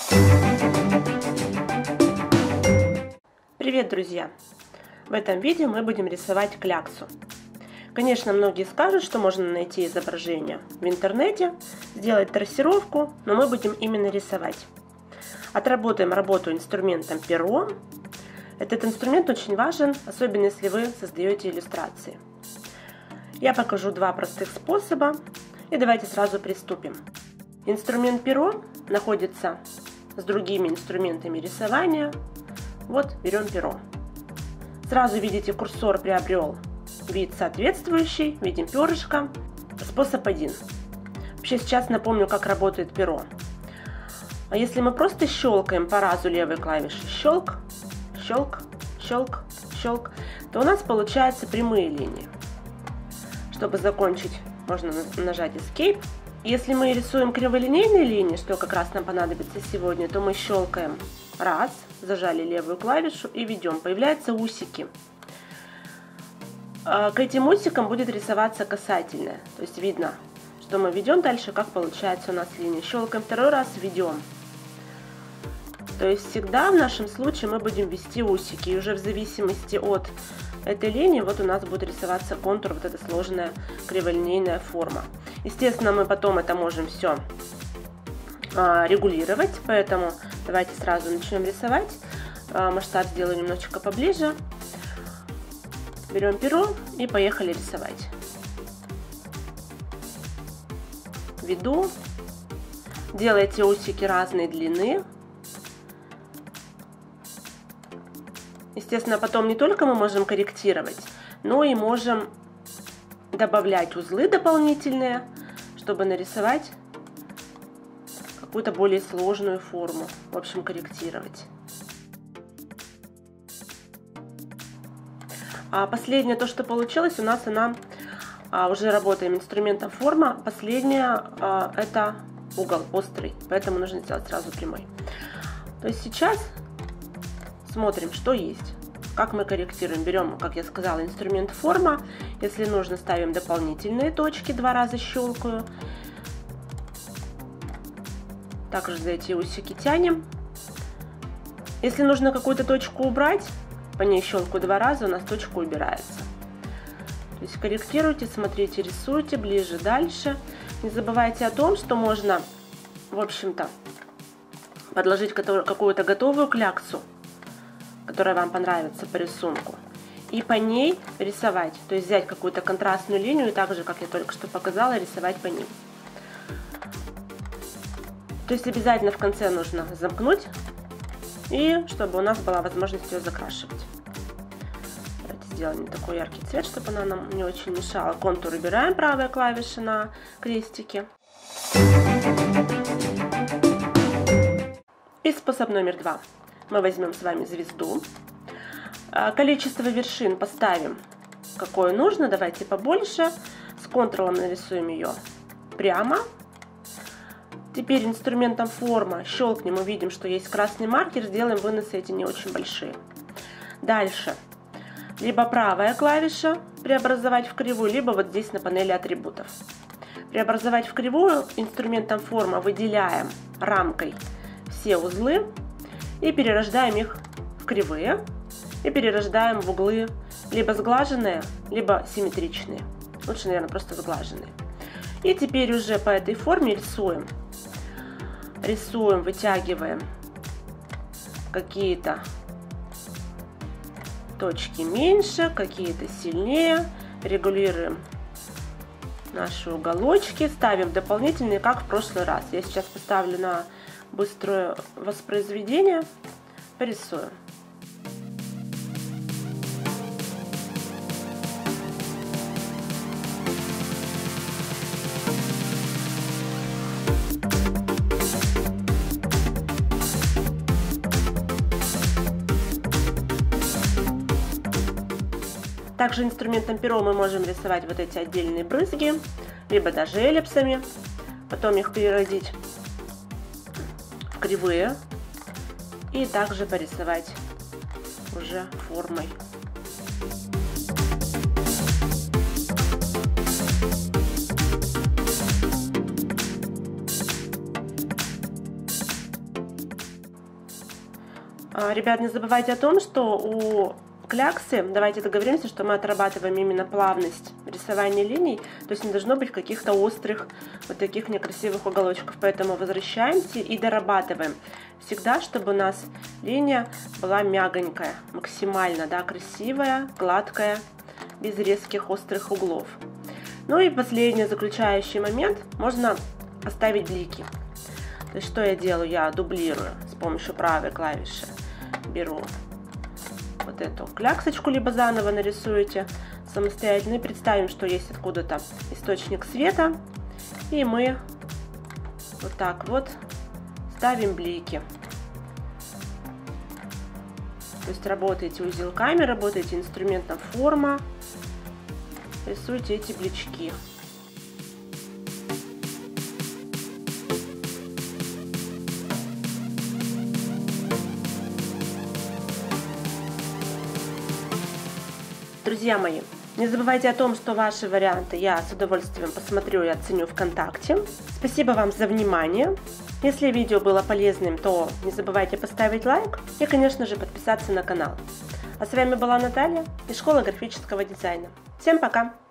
Привет, друзья! В этом видео мы будем рисовать кляксу. Конечно, многие скажут, что можно найти изображение в интернете, сделать трассировку, но мы будем именно рисовать. Отработаем работу инструментом перо. Этот инструмент очень важен, особенно если вы создаете иллюстрации. Я покажу два простых способа, и давайте сразу приступим. Инструмент перо находится с другими инструментами рисования. Вот берем перо. Сразу видите, курсор приобрел вид соответствующий, видим перышко. Способ один. Вообще сейчас напомню, как работает перо. А если мы просто щелкаем по разу левой клавишей, щелк, щелк, щелк, щелк, то у нас получаются прямые линии. Чтобы закончить, можно нажать Escape. Если мы рисуем криволинейные линии, что как раз нам понадобится сегодня, то мы щелкаем раз, зажали левую клавишу и ведем. Появляются усики. К этим усикам будет рисоваться касательная. То есть видно, что мы ведем дальше, как получается у нас линия. Щелкаем второй раз, ведем. То есть всегда в нашем случае мы будем вести усики. И уже в зависимости от этой линии вот у нас будет рисоваться контур, вот эта сложная криволинейная форма. Естественно, мы потом это можем все регулировать, поэтому давайте сразу начнем рисовать. Масштаб сделаю немножечко поближе. Берем перо и поехали рисовать. Веду. Делайте усики разной длины. Естественно, потом не только мы можем корректировать, но и можем добавлять узлы дополнительные, чтобы нарисовать какую-то более сложную форму. В общем, корректировать. А последнее, то, что получилось, у нас она уже работаем инструментом форма. Последнее это угол острый, поэтому нужно сделать сразу прямой. То есть сейчас смотрим, что есть, как мы корректируем. Берем, как я сказала, инструмент форма. Если нужно, ставим дополнительные точки, два раза щелкаю. Также за эти усики тянем. Если нужно какую-то точку убрать, по ней щелкаю два раза, у нас точка убирается. То есть корректируйте, смотрите, рисуйте ближе, дальше. Не забывайте о том, что можно, в общем-то, подложить какую-то готовую кляксу, которая вам понравится по рисунку, и по ней рисовать. То есть взять какую-то контрастную линию и так же, как я только что показала, рисовать по ним. То есть обязательно в конце нужно замкнуть, и чтобы у нас была возможность ее закрашивать. Давайте сделаем не такой яркий цвет, чтобы она нам не очень мешала. Контур убираем, правая клавиша на крестике. И способ номер два. Мы возьмем с вами звезду. Количество вершин поставим какое нужно. Давайте побольше. С контролом нарисуем ее прямо. Теперь инструментом форма щелкнем, увидим, что есть красный маркер. Сделаем выносы эти не очень большие. Дальше. Либо правая клавиша преобразовать в кривую, либо вот здесь на панели атрибутов. Преобразовать в кривую инструментом форма выделяем рамкой все узлы. И перерождаем их в кривые. И перерождаем в углы либо сглаженные, либо симметричные. Лучше, наверное, просто сглаженные. И теперь уже по этой форме рисуем. Рисуем, вытягиваем какие-то точки меньше, какие-то сильнее. Регулируем наши уголочки. Ставим дополнительные, как в прошлый раз. Я сейчас поставлю на быстрое воспроизведение, порисую. Также инструментом перо мы можем рисовать вот эти отдельные брызги, либо даже эллипсами, потом их переродить в кривые и также порисовать уже формой. Ребят, не забывайте о том, что у кляксы, давайте договоримся, что мы отрабатываем именно плавность рисования линий, то есть не должно быть каких-то острых, вот таких некрасивых уголочков, поэтому возвращаемся и дорабатываем. Всегда, чтобы у нас линия была мягонькая, максимально, да, красивая, гладкая, без резких острых углов. Ну и последний заключающий момент, можно оставить блики. То есть что я делаю? Я дублирую с помощью правой клавиши. Беру вот эту кляксочку, либо заново нарисуете самостоятельно. И представим, что есть откуда-то источник света. И мы вот так вот ставим блики. То есть работаете узелками, работаете инструментом форма. Рисуйте эти блички. Друзья мои, не забывайте о том, что ваши варианты я с удовольствием посмотрю и оценю ВКонтакте. Спасибо вам за внимание. Если видео было полезным, то не забывайте поставить лайк и, конечно же, подписаться на канал. А с вами была Наталья из школы графического дизайна. Всем пока!